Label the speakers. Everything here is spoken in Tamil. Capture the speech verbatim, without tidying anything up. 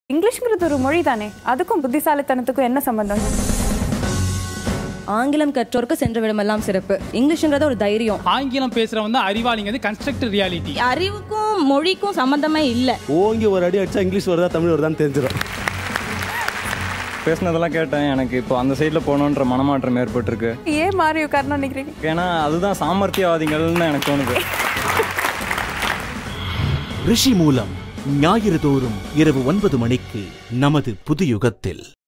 Speaker 1: இங்கிலீஷ்ங்கிறது ஒரு மொழி தானே, அதுக்கும் புத்திசாலித்தனத்துக்கும் என்ன சம்பந்தம்?
Speaker 2: ஆங்கிலம் கற்றோருக்கு சென்ற விடமெல்லாம் சிறப்பு. இங்கிலீஷ்ங்கிறது ஒரு தைரியம்.
Speaker 3: ஆங்கிலம் பேசுறவங்க வந்து அறிவாளிங்கிறது கன்ஸ்ட்ரக்டட் ரியாலிட்டி.
Speaker 2: அறிவுக்கும் மொழிக்கும் சம்பந்தமே இல்லை.
Speaker 4: ஓங்கி ஒரு அடி அடிச்சா இங்கிலீஷ் வருதா தமிழ் வருதான்னு தெரிஞ்சிடும்.
Speaker 5: பேசினதெல்லாம் கேட்டேன். எனக்கு இப்போ அந்த சைடில் போகணுன்ற மனமாற்றம் ஏற்பட்டிருக்கு.
Speaker 1: ஏன் மாறி உட்காரணும்னு நினைக்கிறீங்க?
Speaker 5: ஏன்னா அதுதான் சாமர்த்தியவாதிகள்னு எனக்கு தோணுது.
Speaker 6: ரிஷி மூலம் ஞாயிறு தோறும் இரவு ஒன்பது மணிக்கு நமது புது யுகத்தில்.